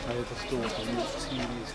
هاي تفتوح سيريز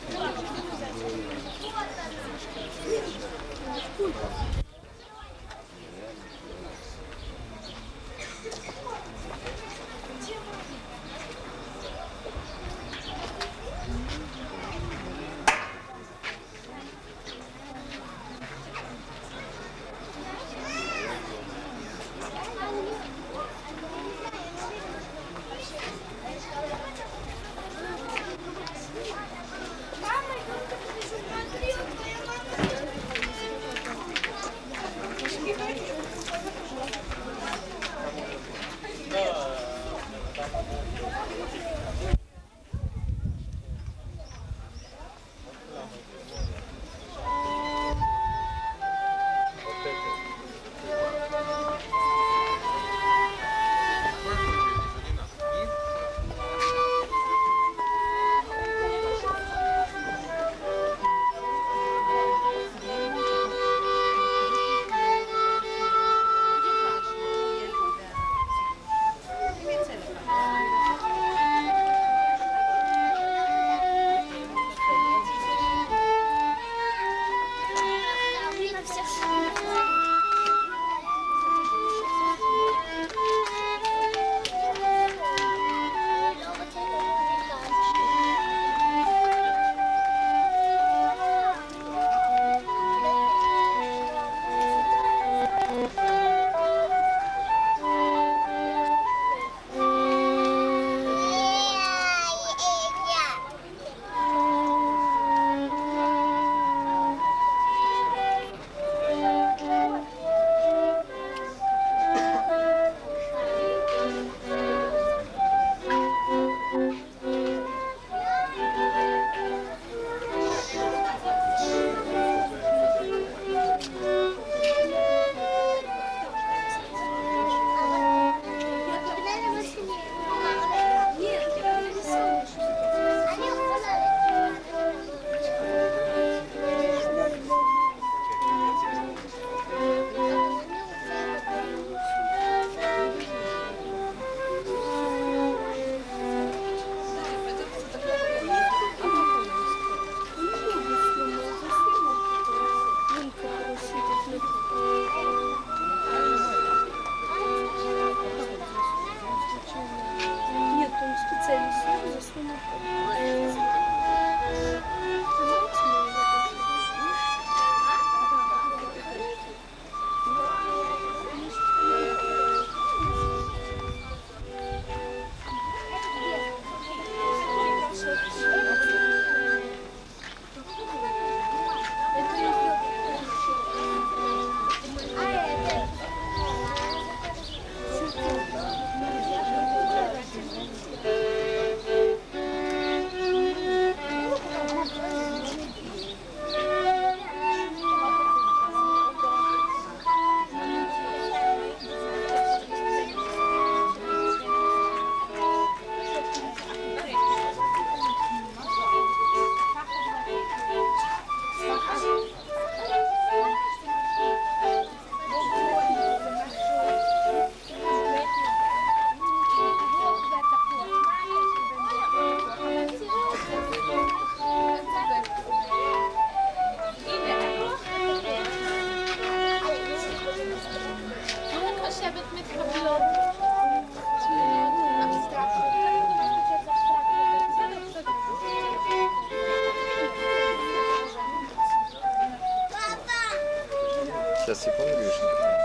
Сейчас, секунду, Гришенька.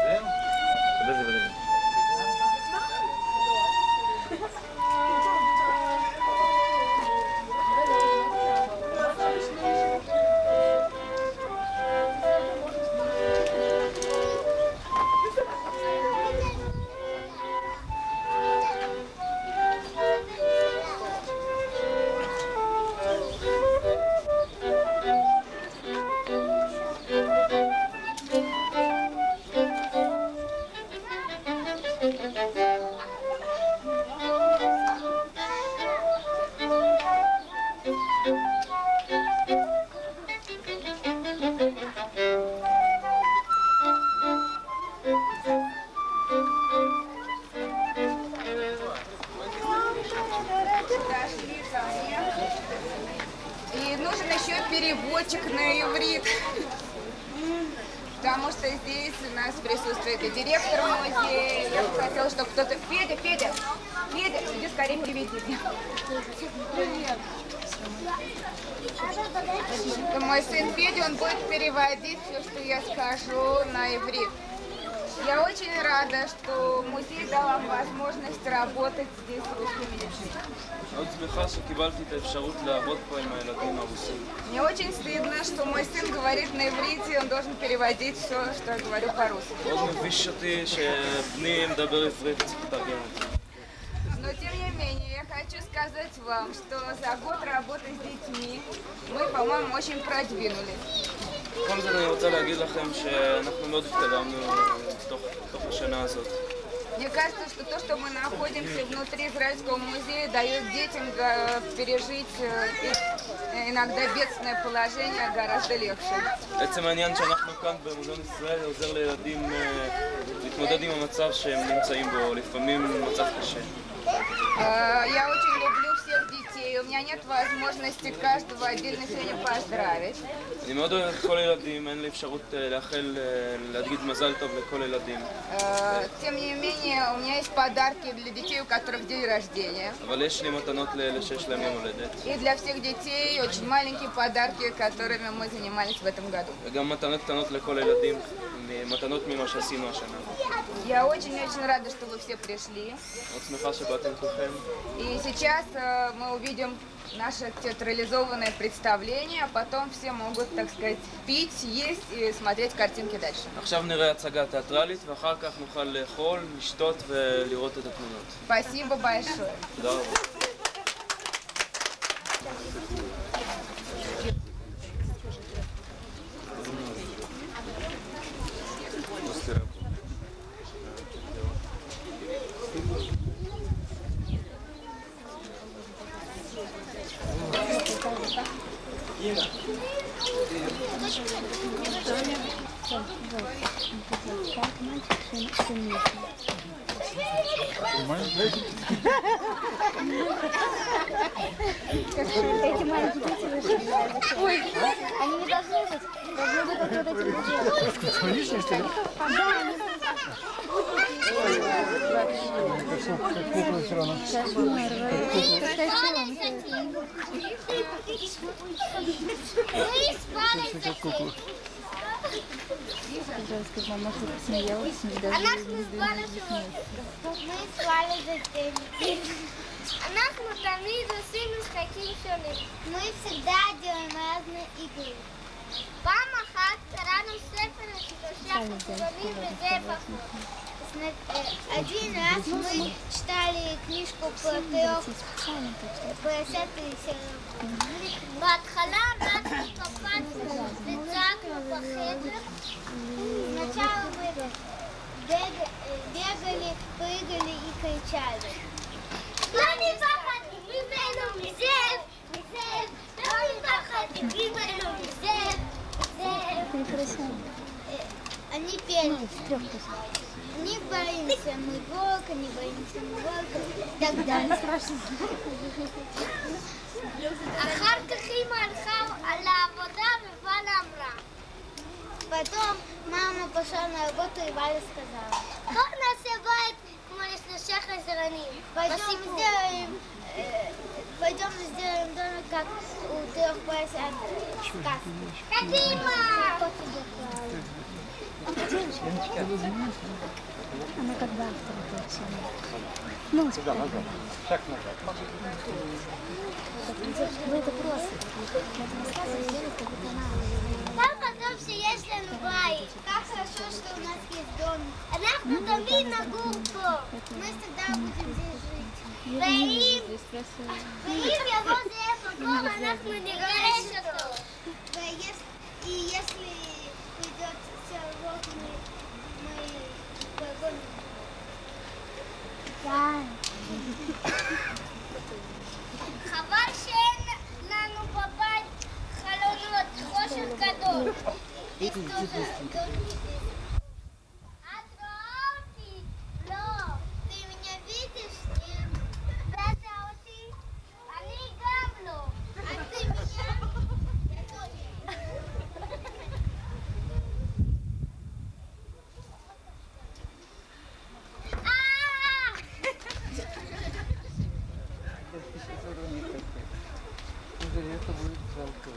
Подожди, подожди. переводчик на иврит. Потому что здесь у нас присутствует и директор музея. Я бы хотела, чтобы кто-то... Федя, иди скорее переведи мне. Привет. Это мой сын Федя, он будет переводить все, что я скажу, на иврит. Я очень рада, что музей дал вам возможность работать здесь с русскими детьми. Мне очень стыдно, что мой сын говорит на иврите, он должен переводить все, что я говорю по-русски. Но тем не менее, я хочу сказать вам, что за год работы с детьми мы, по-моему, очень продвинулись. בכל זאת אני רוצה להגיד לכם שאנחנו מאוד התקדמנו תוך השנה הזאת. Мне кажется, что то, что мы находимся внутри Израильского музея, дает детям пережить иногда бедственное положение гораздо легче. עצם העניין שאנחנו כאן במוזיאון ישראל עוזר לילדים להתמודד עם המצב שהם נמצאים בו, לפעמים מצב קשה. Я очень люблю всех детей, у меня нет возможности каждого отдельно сегодня поздравить. אני מאוד אוהב את כל הילדים, אין לי אפשרות להגיד מזל טוב לכל הילדים. Тем не менее, у меня есть подарки для детей, у которых день рождения. אבל יש לי מתנות שיש להם יום הולדת. И для всех детей очень маленькие подарки, которыми мы занимались в этом году. וגם מתנות קטנות לכל הילדים, מתנות ממה שעשינו השנה. Я очень-очень рада, что вы все пришли. מאוד שמחה שבאתם כולכם. И сейчас мы увидим наше театрализованное представление, а потом все могут, так сказать, пить, есть и смотреть картинки дальше. עכשיו נראה הצגה תיאטרלית ואחר כך נוכל לאכול, לשתות ולראות את התמונות. Спасибо большое. תודה רבה. Эти маленькие дети вышли. Ой, они не должны быть. Должны быть вот эти люди. Лишние, что ли? Да, они... Как кукла все равно. Кошмар, Как кукла. Пожалуйста, мама посмеялась, не даже אנחנו תמיד עושים משחקים שונים. Мы всегда делаем разные игры. פעם אחת קראנו ספר לשלושה פחדונים וזה один раз мы читали книжку про поросятый сериал. בהתחלה אנחנו קפצנו וצעקנו בחדר. сначала мы бегали, прыгали и кричали. לא מפחד ממנו מזאב, מזאב, לא מפחד ממנו מזאב, מזאב. Они пели. Не боимся мы волка, не боимся мы волка. Тогда не страшно. אחר כך אמא הלכה על העבודה ובאלה אמרה. Потом мама пошла на работу и Валя сказала. בוא נעשה בית כמו לשלושה חזרנים. Пойдем сделаем домик, как у трех поросят в сказке. Кадима! Она как бы автор получила. Ну, сюда, назад. Шаг назад. Ну, это просто. Это рассказывай, сделай, как будто она... Там потом שיש לנו בית. как хорошо, что у нас есть домик. אנחנו תמיד נגור פה. Мы всегда будем здесь жить. ואם יבוא זאב בקור, אנחנו נגרש אותו. И если придет волк, мы погоним. חבל שאין לנו בבית חלונות, חושך גדול. את רואה אותי? לא. ты меня видишь? нет. ואתה אותי? אני גם לא. а ты меня? я тоже Это будет жалко.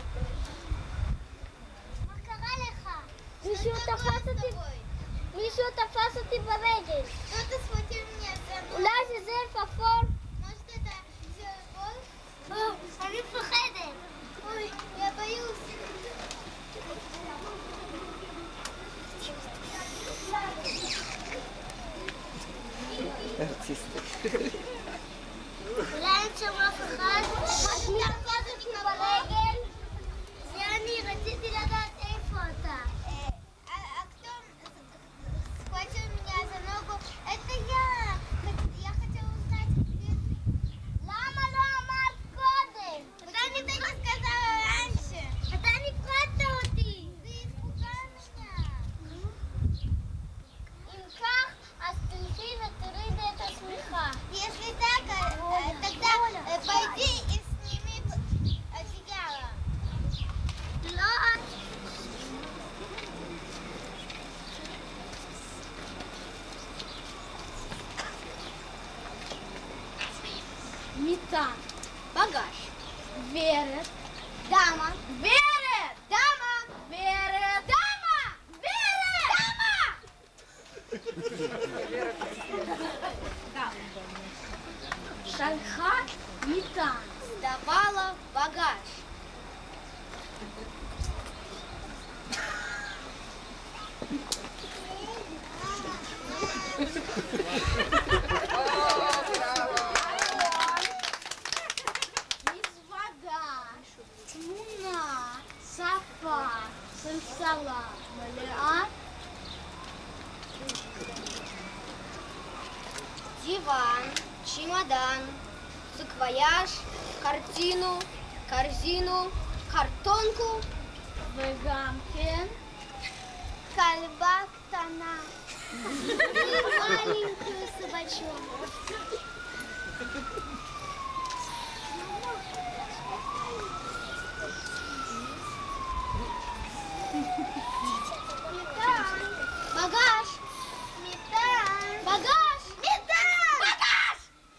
מישהו תפס אותי ברגל. לא תספותי ממני הזמור. אולי זה אלפפון? משהו את הזמור? אני מפחדת. אוי, יא ביוס. אולי אין שם אף אחד? משהו תפס אותי ברגל? זה אני, רציתי לדעת איפה אתה. Схватил меня за ногу. Это я. Я хотела узнать, где ты. Лама, Коден. Потому ты не сказала раньше. Это не правда ты. Ты испугала меня. Им как остынки ветрыды это смеха. Если так, тогда пойди и сними одеяло. Мета, багаж, верет, дама, верет, дама, верет, дама, верет, дама. Шальха мета сдавала багаж. שפה, סלסלה, מלאה, Диван, чемодан, саквояж, картину, корзину, картонку, וגם כן, כלבה קטנה и маленькую собачонку. Багаж! Метан! Багаж! Метан! Багаж!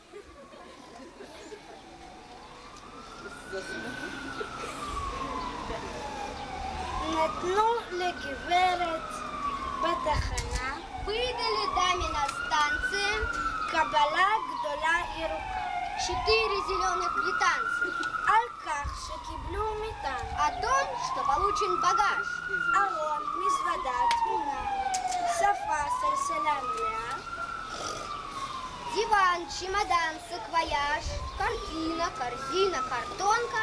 נתנו לגברת בתחנה, Выдали даме на станции קבלה גדולה ירוקה, 4 зеленых квитанции על כך שקיבלו מטען, о том, что получен багаж. ארון, מזוודה, תמונה, שפה, סלסלה מלאה, Диван, чемодан, саквояж, картина, корзина, картонка.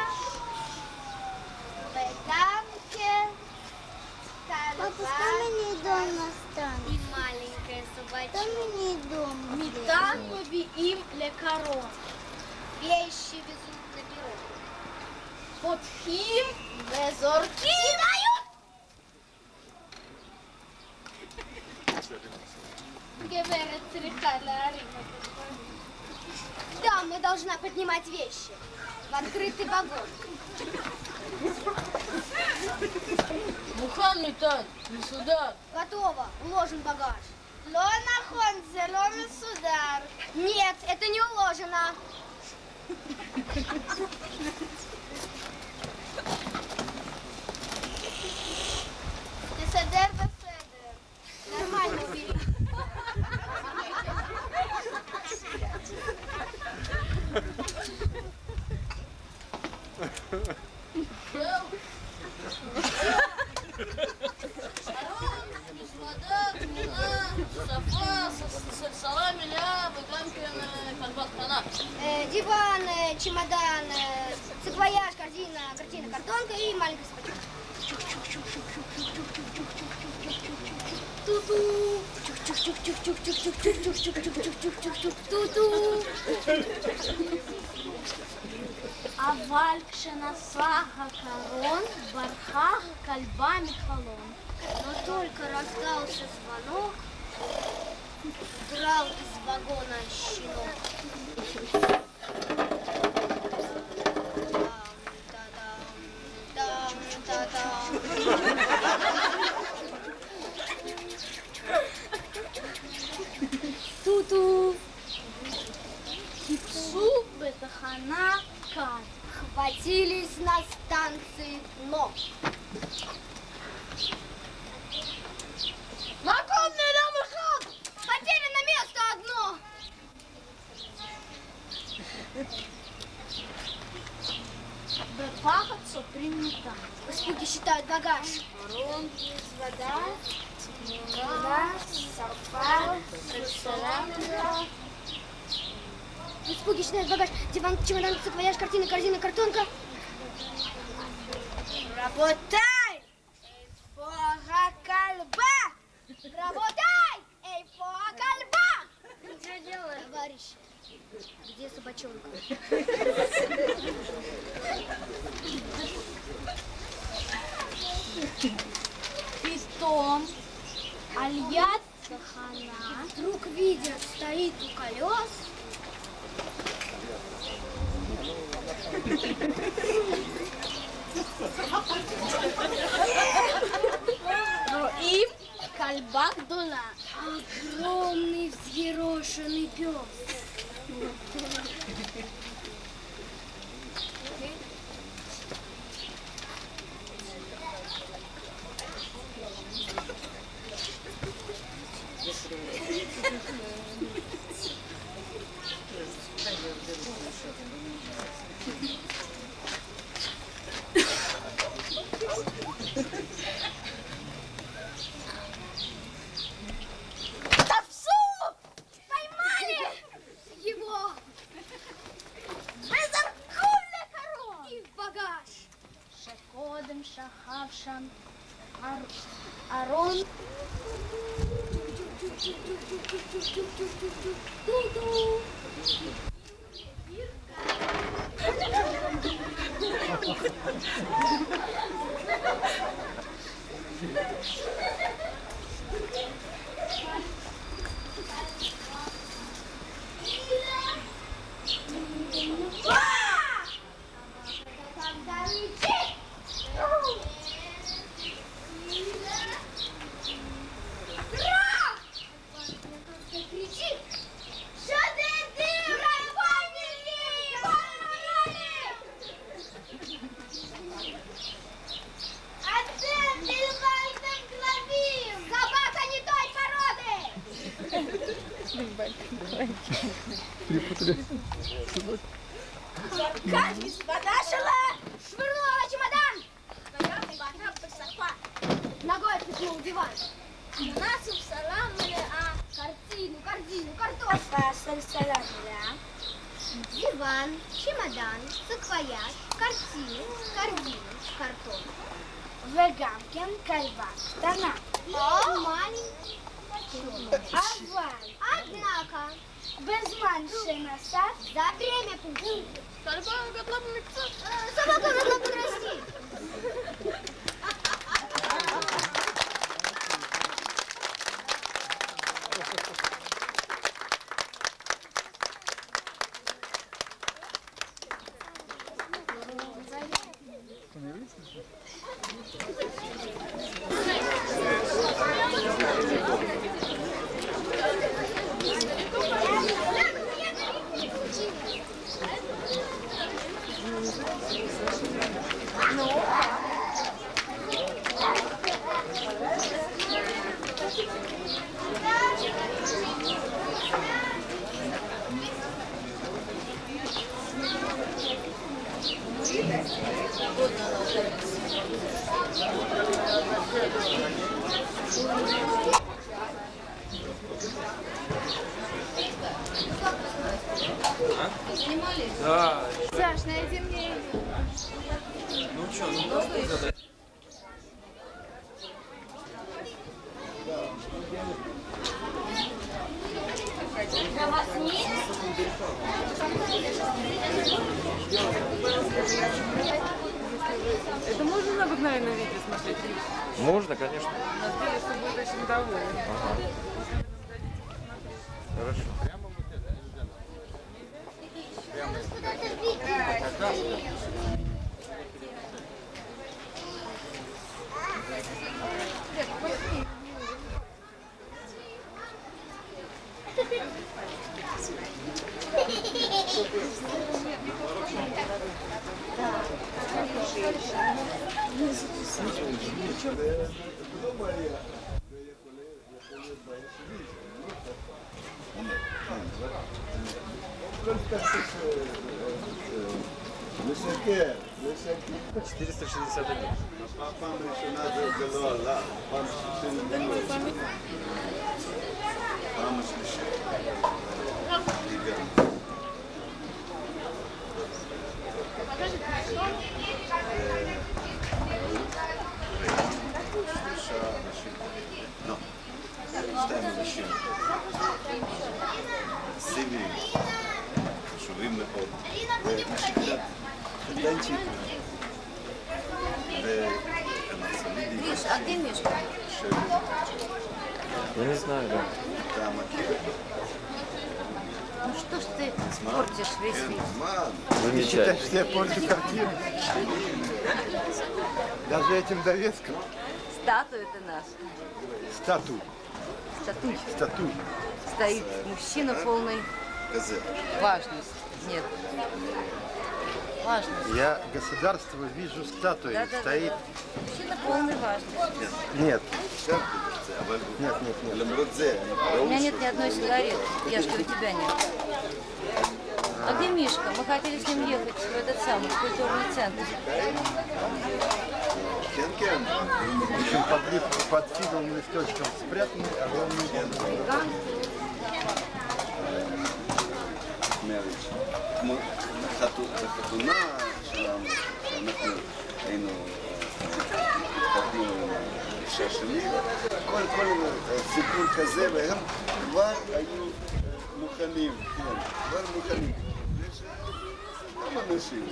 וגם כן כלבה и маленькая собачонка. מטען מביאים לקרון, Вещи везут на перрон. פותחים וזורקים. גברת צריכה להרים את זה. Дама должна поднимать вещи в открытый вагон. מוכן מטען, מסודר. Готово, уложен багаж. לא נכון, זה לא מסודר. Нет, это не уложено. תסדר בסדר. Нормально убери. ארון, מזוודה, תמונה, שפה, סלסלה מלאה וגם כן כלבה קטנה. Диван, чемодан, саквояж, корзина, картина, картонка и маленькая собачонка. Ту-ту. Ту-ту. אבל כשנסע הקרון, ברחה הכלבה מחלון. Но только раздался звонок, драл из вагона щенок. טוטו. חיפשו בתחנה Закат. Хватились на станции дно. Знакомый нам храм! Потеряно место одно! Пахаться принято. Испуги считают багаж. Ром, вода, сафар, ресторан. Испуги считают багаж. Диван, чемодан, саквояж, картина, корзина, картонка. Работай! Эйфора кальба! Работай! Эйфора кальба! Что делаешь, товарищ? Где собачонка? Питом, Альят, Хана. Вдруг видят, стоит у колес. И кальба дула. Огромный взъерошенный пес. Шахавшан, Арон. Вода шла, швырнула чемодан. Ногой пихнул диван. Насыпь салам, картину, картошка, диван, чемодан, саквояж, картину, картон. Вегамкин, кальва, штана. Маленький. Однако, без манши насад, за время пути. Собака готова подрасти. Да. Саш, найди мне. Ну что, ну просто задать. Это можно на обыкновенном видео смотреть? Можно, конечно. На сделай, что будет очень доволен. Ага. Хорошо. מסכר. 461. פעם ראשונה זה לא עלה, פעם שלישית. פעם השלישית. שלושה אנשים. לא. שתיים אנשים. סיבים. חשובים מאוד. ונשיקת חתנצ'יק. Гриш, а где Мишка? Я не знаю, да. Ну что ж ты портишь весь вид? Замечательно. Что я порчу картину? Даже этим довеском. Статуя ты наша. Статуй. Статуй. Статуй. Стоит мужчина полный важность. Нет. Важность. Я государство вижу статуей. Да-да-да. Стоит. Мужчина полный важность. Нет. Нет, нет, нет. У меня нет ни одной сигареты. Я что, у тебя нет. А где Мишка? Мы хотели с ним ехать в этот самый культурный центр. В общем, под фиговым листочком спрятаны огромные כמו בחתונה שלנו, שאנחנו היינו התחתנו אישה שלי, כל סיפור כזה, והם כבר היו מוכנים, כן, כבר מוכנים. כמה אנשים.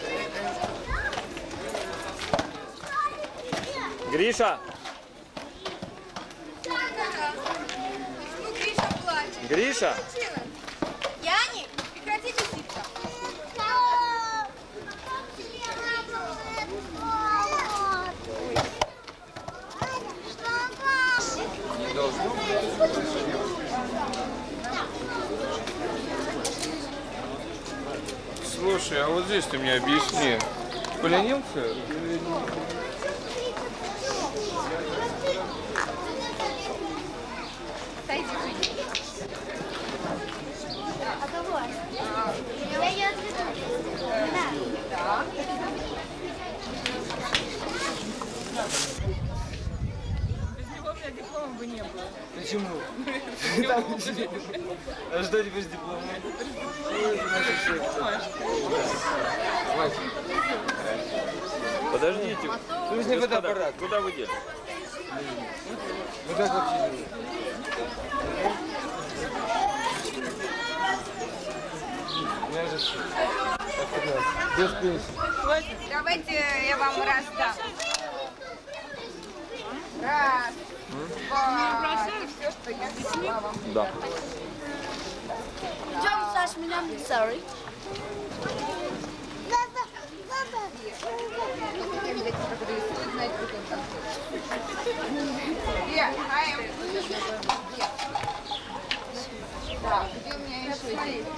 Гриша! Гриша! Яник, прекрати лисица. Слушай, а вот здесь ты мне объясни, поленился? Я ее отведу. Да. Без него у меня диплома бы не было. Почему? А что теперь с дипломом? Подождите. Нужный фотоаппарат. Куда вы делись? Ну как вообще? Без пенсии. Давайте я вам раздам. Раз, два, все, что я дала вам. Да. John Sash, меня sorry. Да, где у меня еще есть?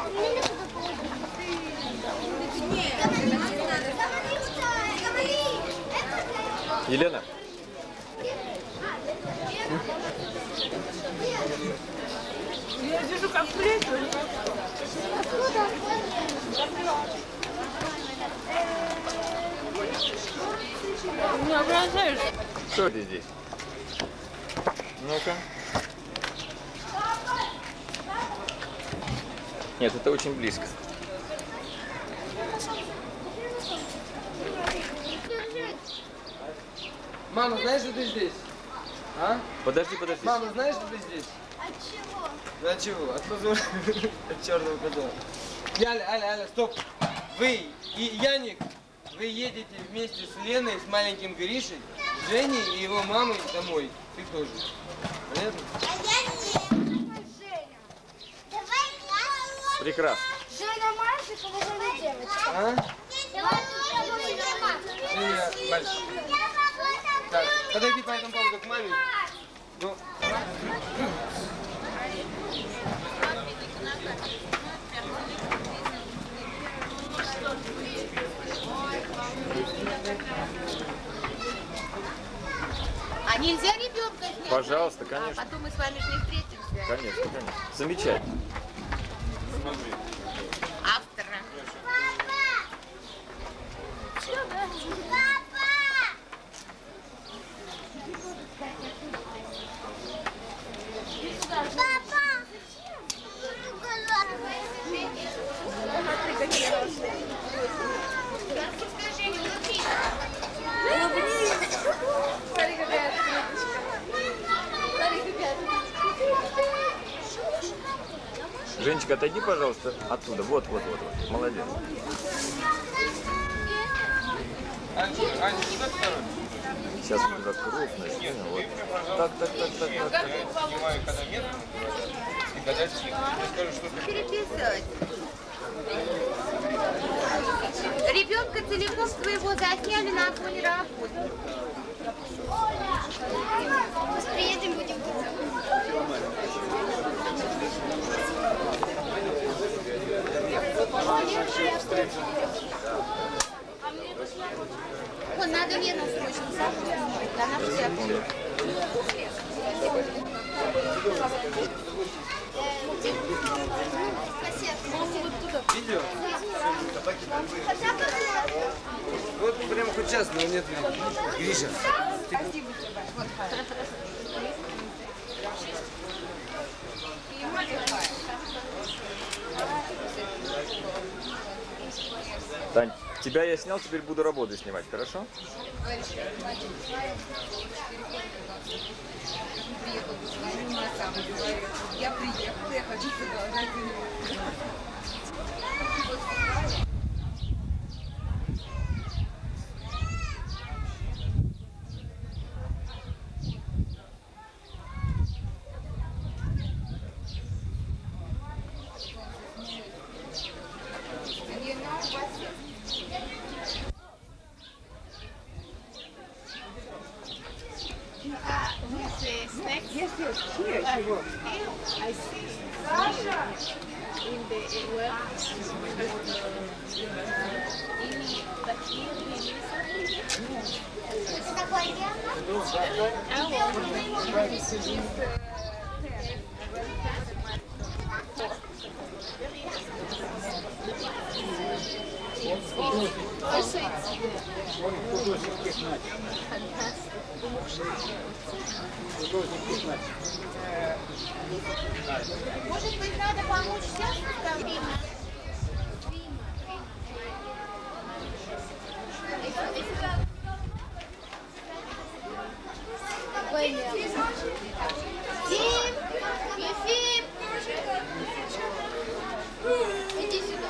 Елена? Я вижу, как плеть. Не ображаешь. Что ты здесь? Ну-ка. Нет, это очень близко. Мама, знаешь, что ты здесь? А? Подожди. Мама, знаешь, что ты здесь? От чего? Да чего? От позора. От черного позора. Аля, стоп. Вы и Яник, вы едете вместе с Леной, с маленьким Гришей, Женей и его мамой домой. Ты тоже. Понятно? А я нет. Женя. Давай я. Прекрасно. Женя мальчик, а Женя девочка. А? Давай Женя мальчик. Женя мальчик. Так, подойди по этому поводу к маме. Ну. А нельзя ребенка снять? Пожалуйста, конечно. А потом мы с вами же не встретимся. Конечно, конечно. Замечательно. Смотри. Автора. Женечка, отойди, пожалуйста, оттуда. Вот. Молодец. Аня, сюда второй. Сейчас вот туда крупно снимем. Вот. Так. Я снимаю, когда метр, и тогда я скажу, что ты... Переписывать. Ребенка целиком своего засняли на фоне работы. Приедем, будем. Вот, надо Лену срочно запустить. Она всех. Видео? Вот прям хоть сейчас, но нет. Гриша. Спасибо тебе большое. Тань, тебя я снял, теперь буду работу снимать, хорошо? Я приехала, я хочу продолжать. Yes, here she was. I see Sasha in the work. Может быть, надо помочь сейчас? Иди сюда.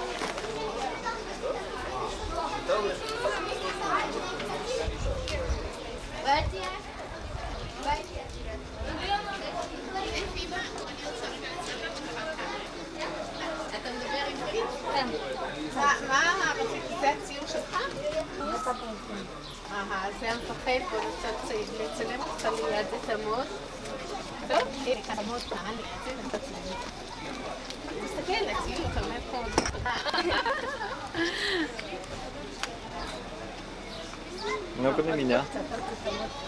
מה זה הציור שלך? זה המפחד, בוא לצלם אותך ליד את המוד. טוב, הנה כאן המוד כאן, ליד זה, תסתכל, הציור, אתה אומר פה. Ну-ка на меня.